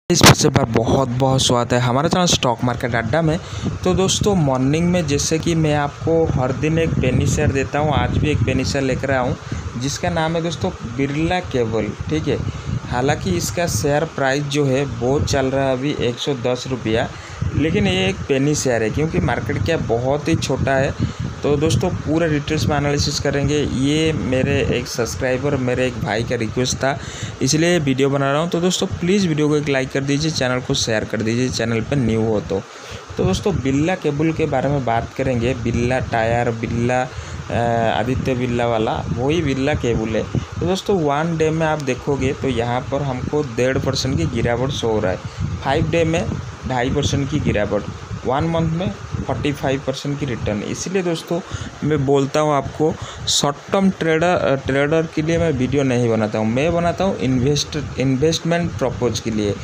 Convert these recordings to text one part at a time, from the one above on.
इस फिर से एक बार बहुत बहुत स्वागत है हमारा चैनल स्टॉक मार्केट अड्डा में। तो दोस्तों मॉर्निंग में जैसे कि मैं आपको हर दिन एक पेनी शेयर देता हूँ, आज भी एक पेनी शेयर लेकर आया हूँ जिसका नाम है दोस्तों बिरला केबल। ठीक है, हालांकि इसका शेयर प्राइस जो है वो चल रहा है अभी 110 रुपया, लेकिन ये एक पेनी शेयर है क्योंकि मार्केट क्या बहुत ही छोटा है। तो दोस्तों पूरे डिटेल्स में एनालिसिस करेंगे। ये मेरे एक सब्सक्राइबर, मेरे एक भाई का रिक्वेस्ट था, इसलिए वीडियो बना रहा हूँ। तो दोस्तों प्लीज़ वीडियो को एक लाइक कर दीजिए, चैनल को शेयर कर दीजिए चैनल पर न्यू हो तो दोस्तों बिरला केबल के बारे में बात करेंगे। बिरला टायर, बिरला आदित्य बिरला वाला वही बिरला केबल है। तो दोस्तों 1 डे में आप देखोगे तो यहाँ पर हमको 1.5% की गिरावट शो हो रहा है, 5 डे में 2.5% की गिरावट, 1 मंथ में 45% की रिटर्न। इसलिए दोस्तों मैं बोलता हूँ आपको, शॉर्ट टर्म ट्रेडर के लिए मैं वीडियो नहीं बनाता हूँ, मैं बनाता हूँ इन्वेस्टमेंट पर्पज़ के लिए।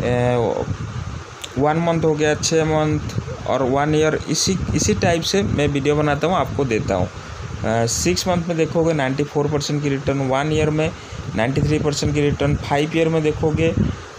1 मंथ हो गया, 6 मंथ और 1 ईयर, इसी टाइप से मैं वीडियो बनाता हूँ, आपको देता हूँ। 6 मंथ में देखोगे 94% की रिटर्न, 1 ईयर में 93% की रिटर्न, 5 ईयर में देखोगे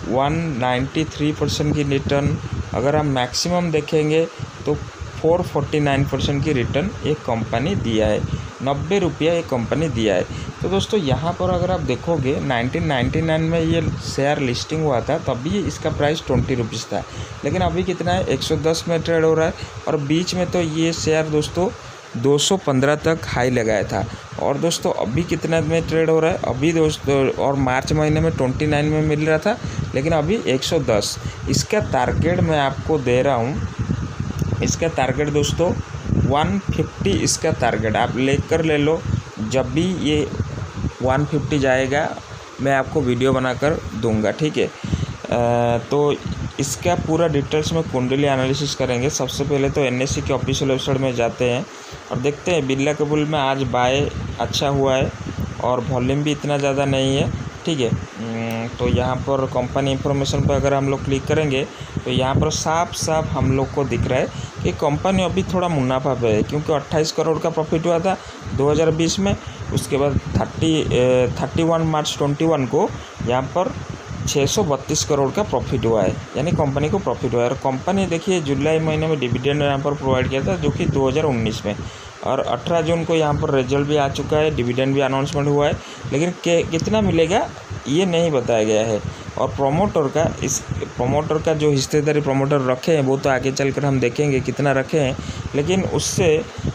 193% की रिटर्न। अगर हम मैक्सिमम देखेंगे तो 449% की रिटर्न एक कंपनी दिया है, 90 रुपया एक कंपनी दिया है। तो दोस्तों यहाँ पर अगर आप देखोगे 1999 में ये शेयर लिस्टिंग हुआ था, तभी इसका प्राइस 20 रुपीज़ था, लेकिन अभी कितना है 110 में ट्रेड हो रहा है। और बीच में तो ये शेयर दोस्तों 215 तक हाई लगाया था, और दोस्तों अभी कितना में ट्रेड हो रहा है अभी दोस्तों, और मार्च महीने में 29 में मिल रहा था, लेकिन अभी 110। इसका टारगेट मैं आपको दे रहा हूँ, इसका टारगेट दोस्तों 150, इसका टारगेट आप लेकर ले लो। जब भी ये 150 जाएगा मैं आपको वीडियो बनाकर दूंगा, ठीक है। तो इसका पूरा डिटेल्स में कुंडली एनालिसिस करेंगे। सबसे पहले तो एनएससी के ऑफिशियल वेबसाइट में जाते हैं और देखते हैं बिरला केबल में आज बाय अच्छा हुआ है और वॉल्यूम भी इतना ज़्यादा नहीं है, ठीक है। तो यहाँ पर कंपनी इंफॉर्मेशन पर अगर हम लोग क्लिक करेंगे तो यहाँ पर साफ साफ हम लोग को दिख रहा है कि कंपनी अभी थोड़ा मुनाफा पे है, क्योंकि 28 करोड़ का प्रॉफिट हुआ था 2020 में। उसके बाद 31 मार्च 21 को यहाँ पर 632 करोड़ का प्रॉफिट हुआ है, यानी कंपनी को प्रॉफिट हुआ है। और कंपनी देखिए जुलाई महीने में डिविडेंड यहाँ पर प्रोवाइड किया था, जो कि 2019 में, और 18 जून को यहाँ पर रिजल्ट भी आ चुका है, डिविडेंड भी अनाउंसमेंट हुआ है, लेकिन कितना मिलेगा ये नहीं बताया गया है। और प्रमोटर का जो हिस्सेदारी प्रमोटर रखे हैं वो तो आगे चलकर हम देखेंगे कितना रखे हैं, लेकिन उससे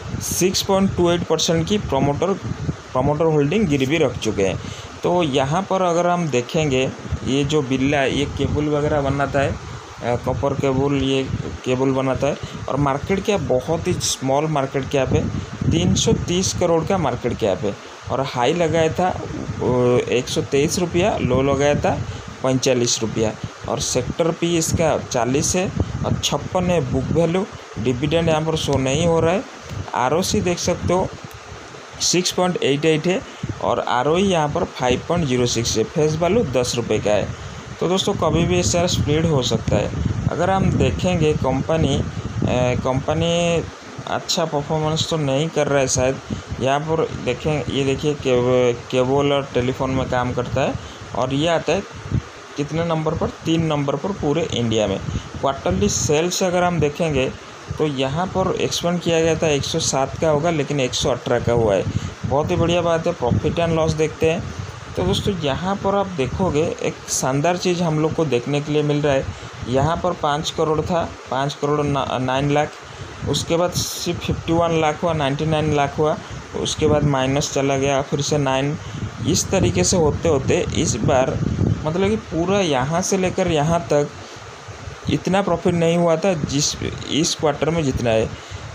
6.28% की प्रमोटर होल्डिंग गिरवी रख चुके हैं। तो यहाँ पर अगर हम देखेंगे ये जो बिरला, ये केबल वगैरह बनाता है, कॉपर केबल, ये केबल बनाता है, और मार्केट कैप बहुत ही स्मॉल मार्केट कैप है, 330 करोड़ का मार्केट कैप है, और हाई लगाया था 123 रुपया, लो लगाया था 45 रुपया, और सेक्टर पी इसका 40 है और 56 है बुक वैल्यू। डिविडेंड यहाँ पर शो नहीं हो रहा है। आरओसी देख सकते हो 6.88 है, और आरओई यहाँ पर 5.06 है। फेस वैल्यू 10 रुपये का है। तो दोस्तों कभी भी शेयर स्प्लिट हो सकता है। अगर हम देखेंगे कंपनी अच्छा परफॉर्मेंस तो नहीं कर रहा है शायद। यहाँ पर देखें, ये देखिए केबल और टेलीफोन में काम करता है, और ये आता है कितने नंबर पर, 3 नंबर पर पूरे इंडिया में। क्वार्टरली सेल्स अगर हम देखेंगे तो यहाँ पर एक्सपेंड किया गया था 107 का होगा, लेकिन 118 का हुआ है, बहुत ही बढ़िया बात है। प्रॉफिट एंड लॉस देखते हैं। तो दोस्तों यहाँ पर आप देखोगे एक शानदार चीज़ हम लोग को देखने के लिए मिल रहा है। यहाँ पर 5 करोड़ था, 5 करोड़ 9 लाख, उसके बाद सिर्फ 51 लाख हुआ, 99 लाख हुआ, उसके बाद माइनस चला गया, फिर से 9, इस तरीके से होते होते इस बार मतलब कि पूरा यहाँ से लेकर यहाँ तक इतना प्रॉफिट नहीं हुआ था इस क्वार्टर में जितना है।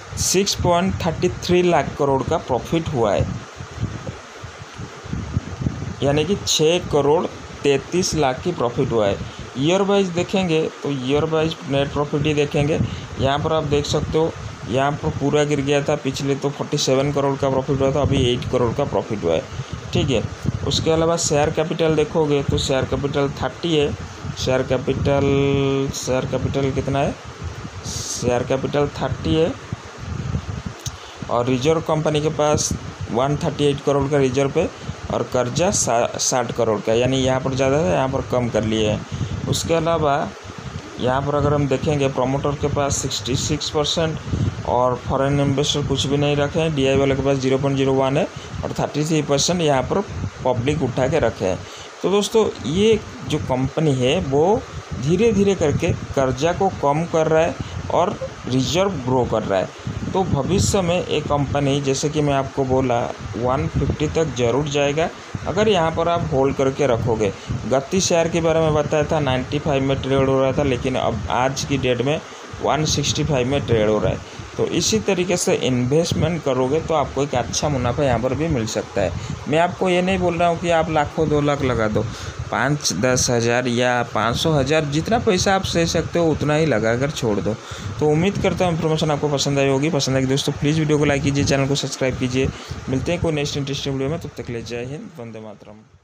6.33 लाख करोड़ का प्रॉफिट हुआ है, यानी कि 6 करोड़ 33 लाख की प्रॉफिट हुआ है। ईयर वाइज देखेंगे तो ईयर वाइज नेट प्रॉफिट ही देखेंगे। यहाँ पर आप देख सकते हो, यहाँ पर पूरा गिर गया था, पिछले तो 47 करोड़ का प्रॉफिट हुआ था, अभी 8 करोड़ का प्रॉफिट हुआ है, ठीक है। उसके अलावा शेयर कैपिटल देखोगे तो शेयर कैपिटल 30 है, शेयर कैपिटल कितना है, शेयर कैपिटल 30 है, और रिजर्व कंपनी के पास 138 करोड़ का रिजर्व है, और कर्जा 60 करोड़ का, यानी यहाँ पर ज़्यादा है, यहाँ पर कम कर लिए हैं। उसके अलावा यहाँ पर अगर हम देखेंगे प्रोमोटर के पास 66% और फॉरेन इन्वेस्टर कुछ भी नहीं रखे हैं। DI वाले के पास 0.01 है और 33% यहाँ पर पब्लिक उठा के रखे हैं। तो दोस्तों ये जो कंपनी है वो धीरे धीरे करके कर्जा को कम कर रहा है और रिजर्व ग्रो कर रहा है। तो भविष्य में एक कंपनी जैसे कि मैं आपको बोला 150 तक ज़रूर जाएगा अगर यहाँ पर आप होल्ड करके रखोगे। गति शेयर के बारे में बताया था 95 में ट्रेड हो रहा था, लेकिन अब आज की डेट में 165 में ट्रेड हो रहा है। तो इसी तरीके से इन्वेस्टमेंट करोगे तो आपको एक अच्छा मुनाफा यहाँ पर भी मिल सकता है। मैं आपको ये नहीं बोल रहा हूँ कि आप लाखों 2 लाख लगा दो, 5-10 हज़ार या 500 हज़ार जितना पैसा आप सह सकते हो उतना ही लगा कर छोड़ दो। तो उम्मीद करता हूँ इन्फॉर्मेशन आपको पसंद आई होगी। पसंद आएगी दोस्तों प्लीज़ वीडियो को लाइक कीजिए, चैनल को सब्सक्राइब कीजिए। मिलते हैं कोई नेक्स्ट इंटरेस्टिंग वीडियो में, तब तक ले जय हिंद, वंदे मातरम।